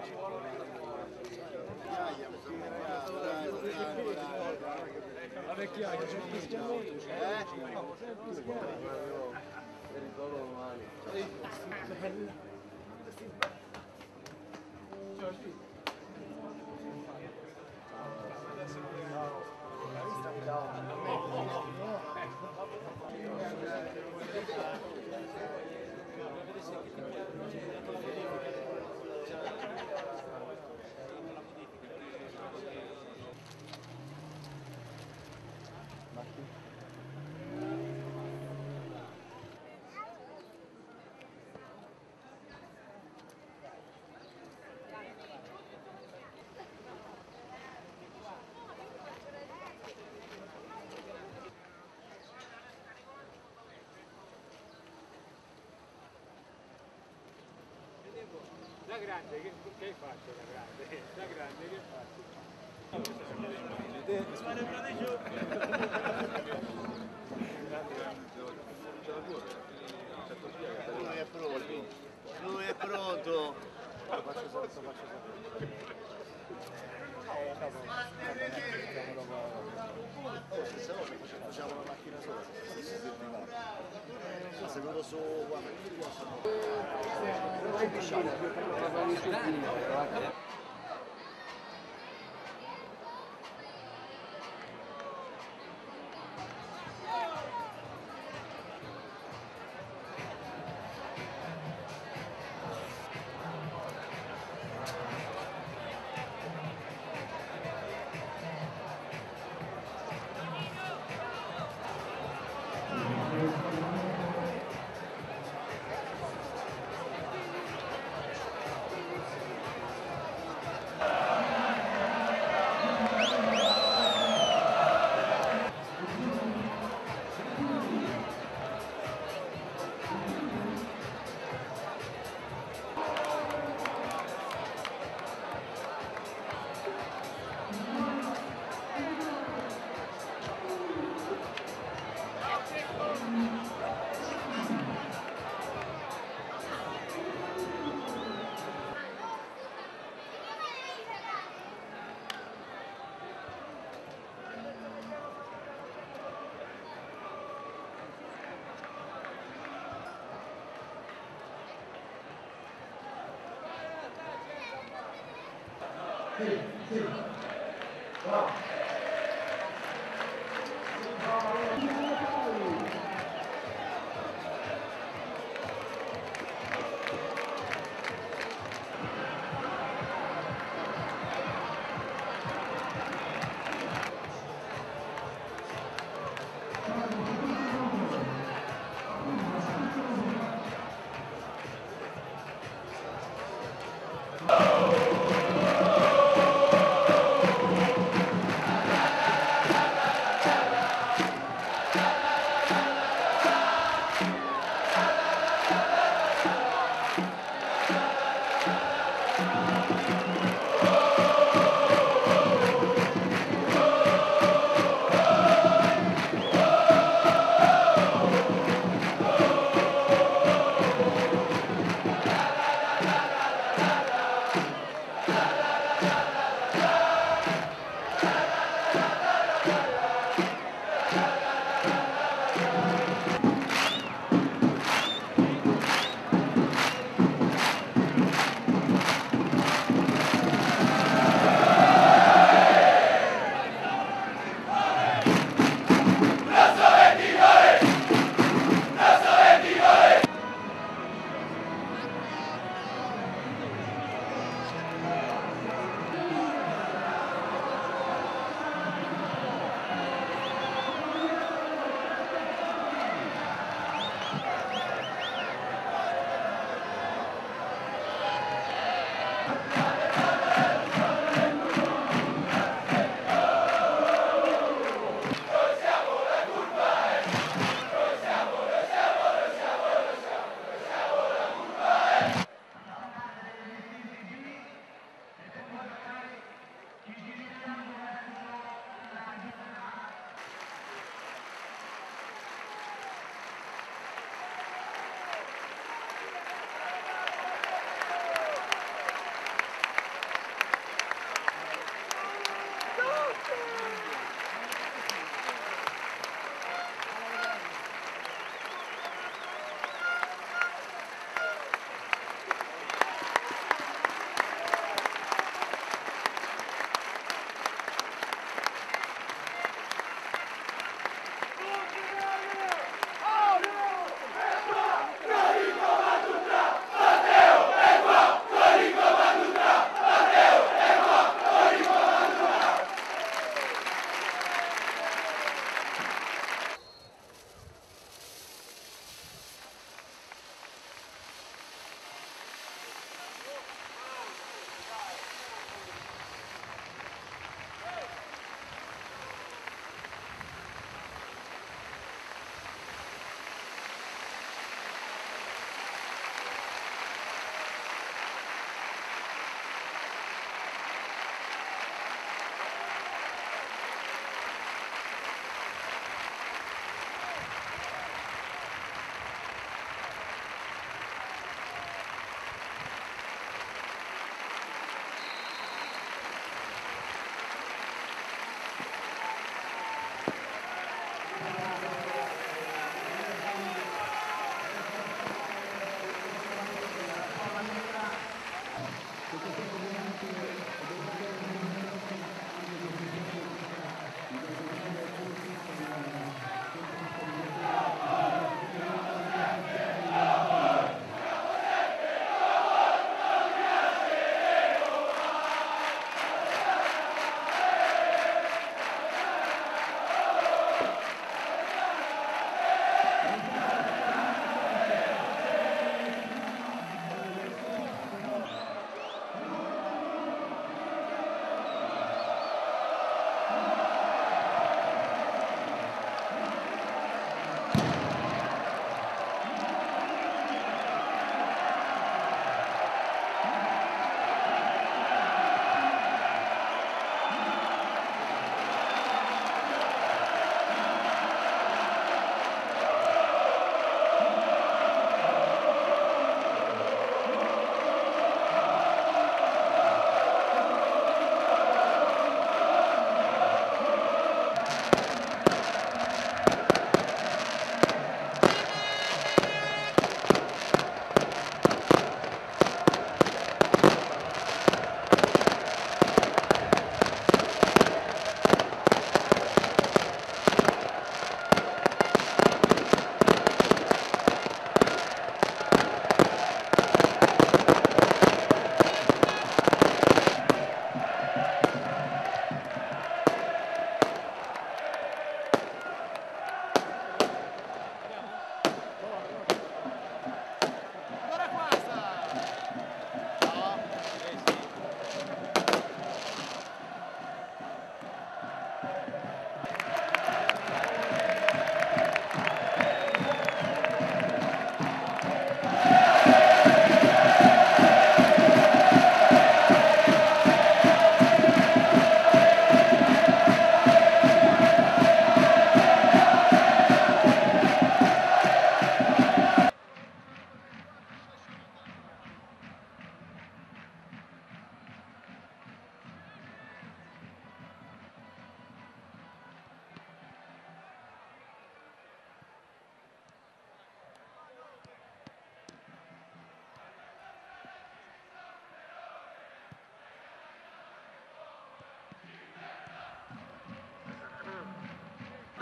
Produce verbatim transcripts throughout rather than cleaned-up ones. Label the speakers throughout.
Speaker 1: La vecchiaia, c'è un fischiamo? Eh? Pericolo male.
Speaker 2: La grande, che, che faccio la grande? La grande che faccio? Lui è pronto, lui è pronto. Faccio sotto, faccio sotto. Eh, dopo, oh, stessa cosa, facciamo la macchina sola, ma secondo su, guarda, che possono... Sì, sì. Wow.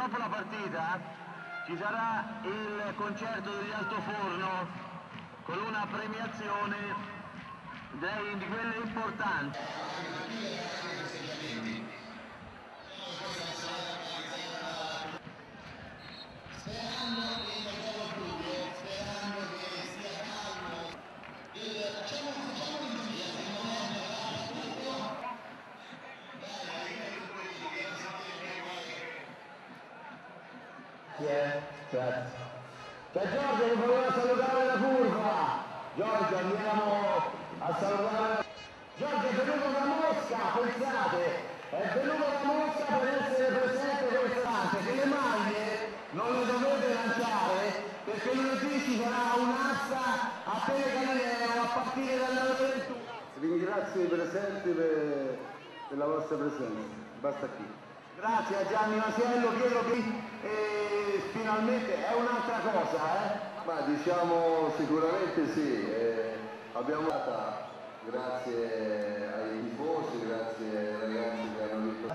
Speaker 2: dopo la partita ci sarà il concerto degli Altoforno con una premiazione dei, di quelle importanti. Grazie. C'è Giorgio che voleva salutare la curva. Giorgio, andiamo a salutare. Giorgio è venuto da Mosca, pensate, è venuto da Mosca per essere presente questa notte. Che le maglie non le dovete lanciare perché lunedì ci sarà un'asta a Telecaneo a partire dalle ore ventuno.
Speaker 3: Vi ringrazio i presenti per, per la vostra presenza. Basta qui.
Speaker 2: Grazie a Gianni Masiello, chiedo che eh, finalmente è un'altra cosa, eh?
Speaker 3: Ma diciamo sicuramente sì, eh, abbiamo grazie ai tifosi, grazie ai ragazzi che hanno visto.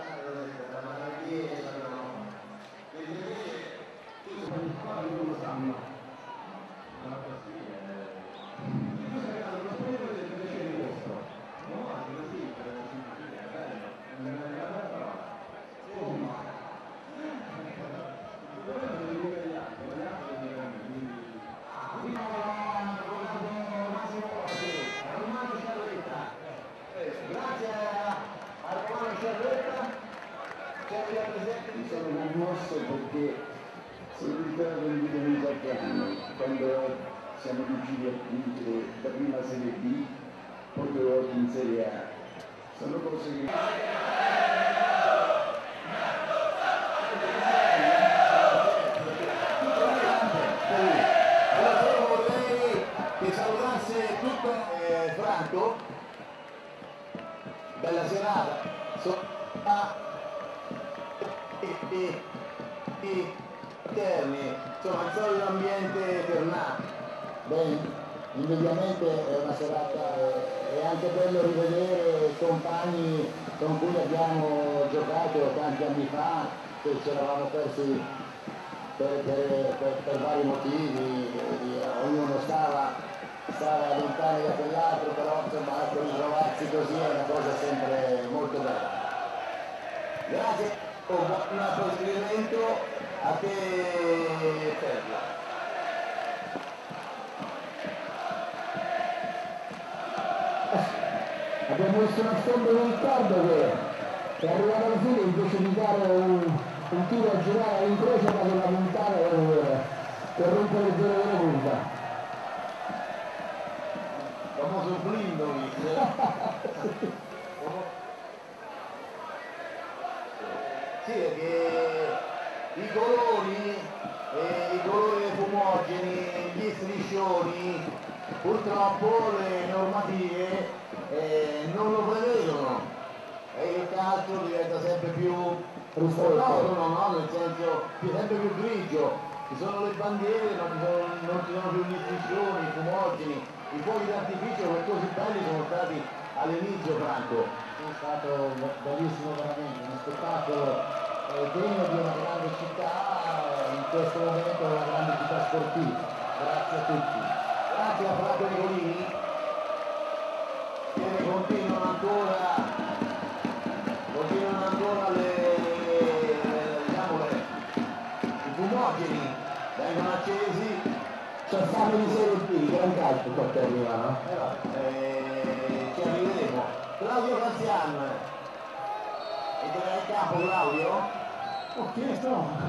Speaker 4: Mi sono commosso perché sono ritornato in vita qualche anno, quando siamo riusciti a vincere la prima Serie B, poi due volte in Serie A. Sono cose che...
Speaker 2: Allora vorrei che salutasse tutto eh, Franco, bella serata, so, ah, e, e, e interni, insomma il solito ambiente ternato.
Speaker 4: Beh, indubbiamente è una serata, è anche bello rivedere compagni con cui abbiamo giocato tanti anni fa, che ci eravamo persi per, per, per, per vari motivi, ognuno stava, stava lontano da quell'altro, però insomma ecco, ritrovarsi così è una cosa sempre molto bella.
Speaker 2: Grazie, buon proseguimento a te Sergio.
Speaker 4: Abbiamo visto una sponda del Riccardo che è arrivato alla fine invece di dare un, un tiro a girare all'incrocio da quella puntata per, per rompere il zero della curva.
Speaker 2: Famoso Blindovic. Sì, perché i colori, eh, i colori fumogeni, gli striscioni, purtroppo le normative eh, non lo prevedono e il calcio diventa sempre più monotone, no? Nel senso sempre più grigio, ci sono le bandiere ma ci sono, non ci sono più gli striscioni, i fumogeni, i fuochi d'artificio che così belli sono stati all'inizio, Franco.
Speaker 4: È stato bellissimo veramente, uno spettacolo eh, degno di una grande città, in questo momento una grande città sportiva. Grazie a tutti.
Speaker 2: Grazie a Franco Nicolini che continuano ancora continuano ancora le, le, diciamo le, i fumogeni vengono accesi.
Speaker 4: C'è fame di Serie B, gran calcio qua che arriva, no?
Speaker 2: Eh, va, eh, ci arriveremo. Claudio Grazian, entra in campo Claudio.
Speaker 4: Ho chiesto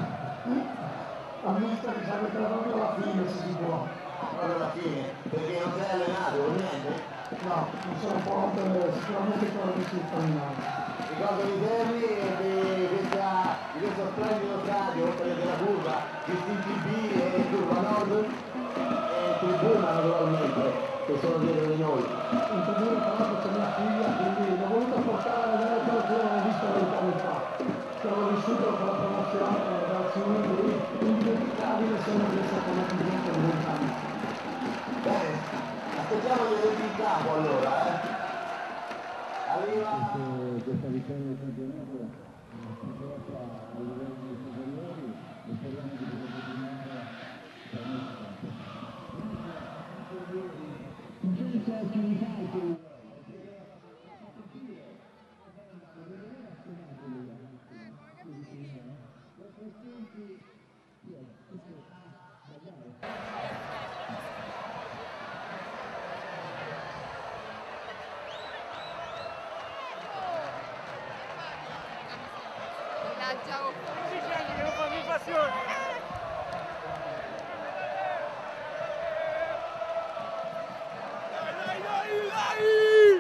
Speaker 4: al mister che sarebbe proprio alla fine se si può.
Speaker 2: Non alla fine, perché non sei allenato o niente?
Speaker 4: No, mi sono un po' per sicuramente quello che si fa in mano.
Speaker 2: Ricordo di Terni e di, questa, di questo splendido stadio, quello della curva, distinti B e curva nord e tribuna naturalmente, che sono dietro di noi.
Speaker 4: In tribuna tra l'altro c'è mia figlia, quindi l'ho voluta portare a vedere quello che avevo visto vent'anni fa. Che avevo vissuto con la promozione dal Friuli, indimenticabile sembra di essere come più gente di vent'anni.
Speaker 2: Bene, aspettiamo di vederti in campo allora, eh. Arriva.
Speaker 4: Questa vicenda del campionato
Speaker 5: Ciao.
Speaker 1: Non fammi passione. Dai, dai, dai, dai!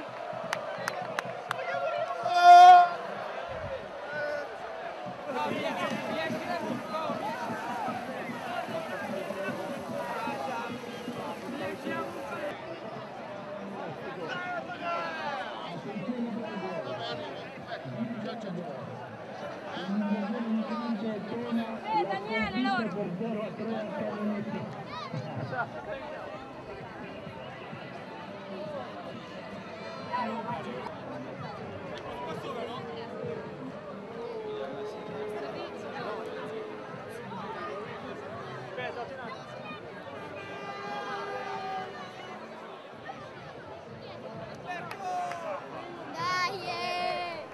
Speaker 5: Eh Daniele, loro! Dai! eh.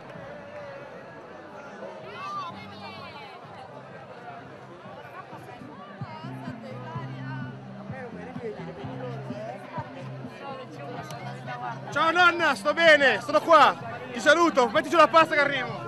Speaker 1: Ciao nonna, sto bene, sono qua. Ti saluto, metti sulla pasta che arrivo.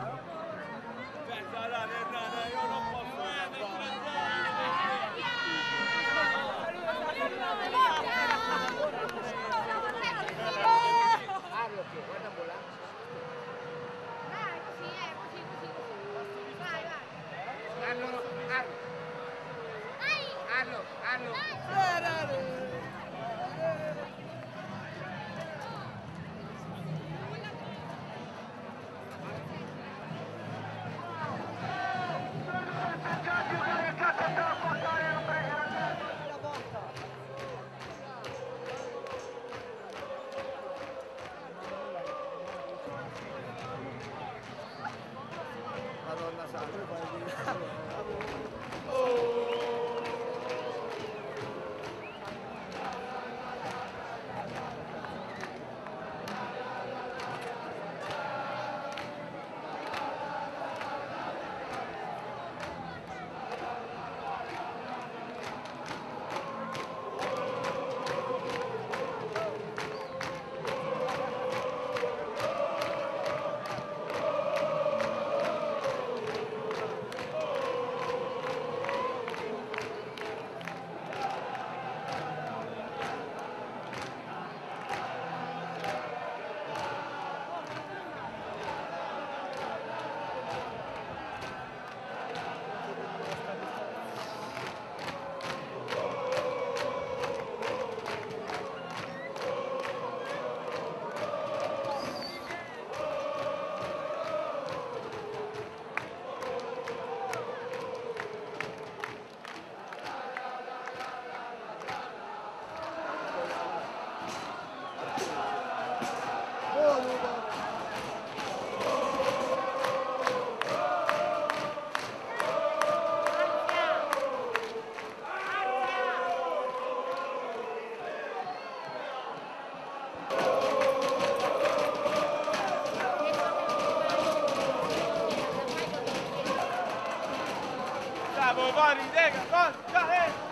Speaker 1: Madonna Bravo, vai, Dega, vai, vai!